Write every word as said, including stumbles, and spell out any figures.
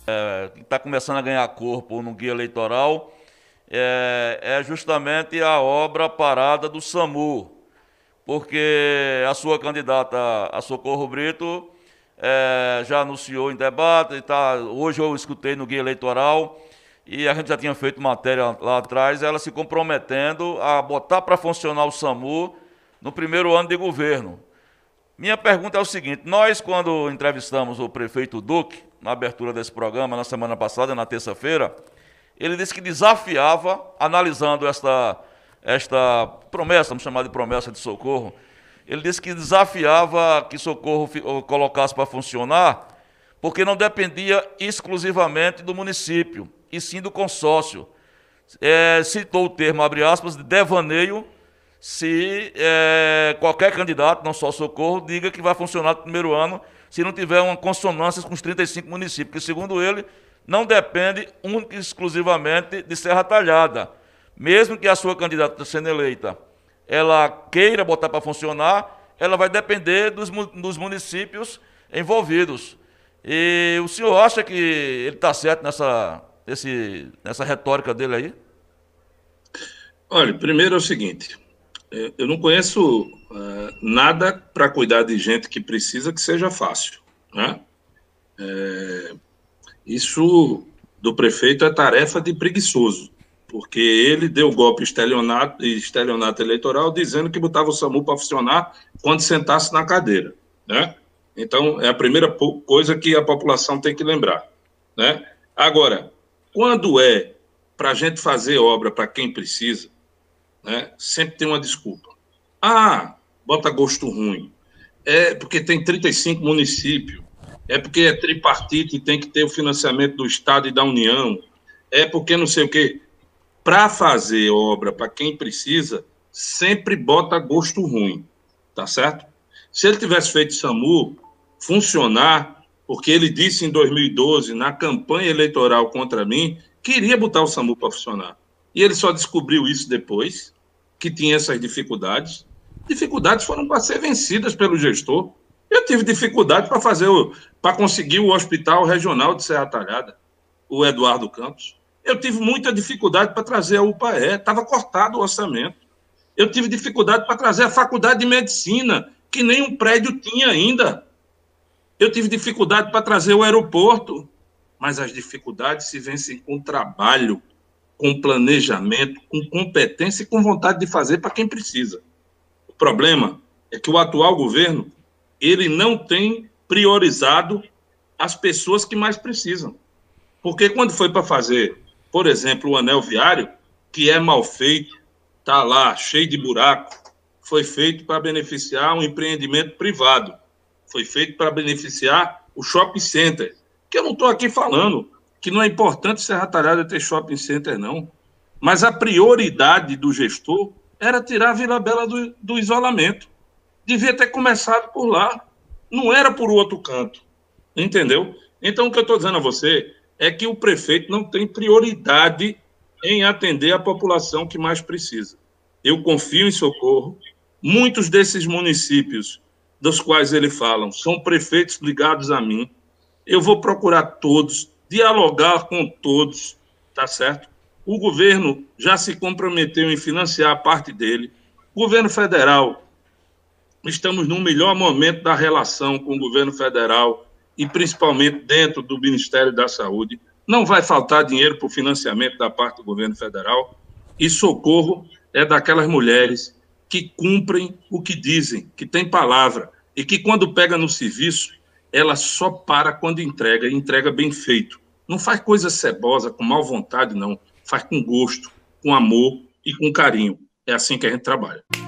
que está começando a ganhar corpo no guia eleitoral, é, é justamente a obra parada do SAMU, porque a sua candidata, a Socorro Brito, é, já anunciou em debate, e tá, hoje eu escutei no guia eleitoral, e a gente já tinha feito matéria lá atrás, ela se comprometendo a botar para funcionar o SAMU no primeiro ano de governo. Minha pergunta é o seguinte: nós, quando entrevistamos o prefeito Duque, na abertura desse programa, na semana passada, na terça-feira, ele disse que desafiava, analisando esta, esta promessa, vamos chamar de promessa de Socorro, ele disse que desafiava que Socorro colocasse para funcionar, porque não dependia exclusivamente do município, e sim do consórcio. É, citou o termo, abre aspas, de devaneio, se é, qualquer candidato, não só Socorro, diga que vai funcionar no primeiro ano, se não tiver uma consonância com os trinta e cinco municípios, que, segundo ele, não depende única e exclusivamente de Serra Talhada. Mesmo que a sua candidata sendo eleita, ela queira botar para funcionar, ela vai depender dos, dos municípios envolvidos. E o senhor acha que ele está certo nessa, esse, nessa retórica dele aí? Olha, primeiro é o seguinte, eu não conheço uh, nada para cuidar de gente que precisa que seja fácil, né? É, isso do prefeito é tarefa de preguiçoso, porque ele deu golpe estelionato, estelionato eleitoral dizendo que botava o SAMU para funcionar quando sentasse na cadeira, né? Então, é a primeira coisa que a população tem que lembrar, né? Agora, quando é para a gente fazer obra para quem precisa, né, sempre tem uma desculpa. Ah, bota gosto ruim. É porque tem trinta e cinco municípios. É porque é tripartite e tem que ter o financiamento do Estado e da União. É porque não sei o quê. Para fazer obra para quem precisa, sempre bota gosto ruim. Tá certo? Se ele tivesse feito SAMU funcionar, porque ele disse em dois mil e doze, na campanha eleitoral contra mim, que iria botar o SAMU para funcionar. E ele só descobriu isso depois, que tinha essas dificuldades. Dificuldades foram para ser vencidas pelo gestor. Eu tive dificuldade para fazer, para conseguir o Hospital Regional de Serra Talhada, o Eduardo Campos. Eu tive muita dificuldade para trazer a U P A E, estava cortado o orçamento. Eu tive dificuldade para trazer a Faculdade de Medicina, que nem um prédio tinha ainda. Eu tive dificuldade para trazer o aeroporto, mas as dificuldades se vencem com trabalho, com planejamento, com competência e com vontade de fazer para quem precisa. O problema é que o atual governo, ele não tem priorizado as pessoas que mais precisam. Porque quando foi para fazer, por exemplo, o anel viário, que é mal feito, está lá, cheio de buraco, foi feito para beneficiar um empreendimento privado, foi feito para beneficiar o shopping center, que eu não estou aqui falando que não é importante Serra Talhada ter shopping center, não. Mas a prioridade do gestor era tirar a Vila Bela do, do isolamento. Devia ter começado por lá. Não era por outro canto. Entendeu? Então, o que eu estou dizendo a você é que o prefeito não tem prioridade em atender a população que mais precisa. Eu confio em Socorro. Muitos desses municípios dos quais ele fala são prefeitos ligados a mim. Eu vou procurar todos, dialogar com todos, tá certo? O governo já se comprometeu em financiar a parte dele. O governo federal, estamos no melhor momento da relação com o governo federal e principalmente dentro do Ministério da Saúde. Não vai faltar dinheiro para o financiamento da parte do governo federal. E Socorro é daquelas mulheres que cumprem o que dizem, que tem palavra, e que quando pega no serviço, ela só para quando entrega, e entrega bem feito. Não faz coisa cebosa, com má vontade, não. Faz com gosto, com amor e com carinho. É assim que a gente trabalha.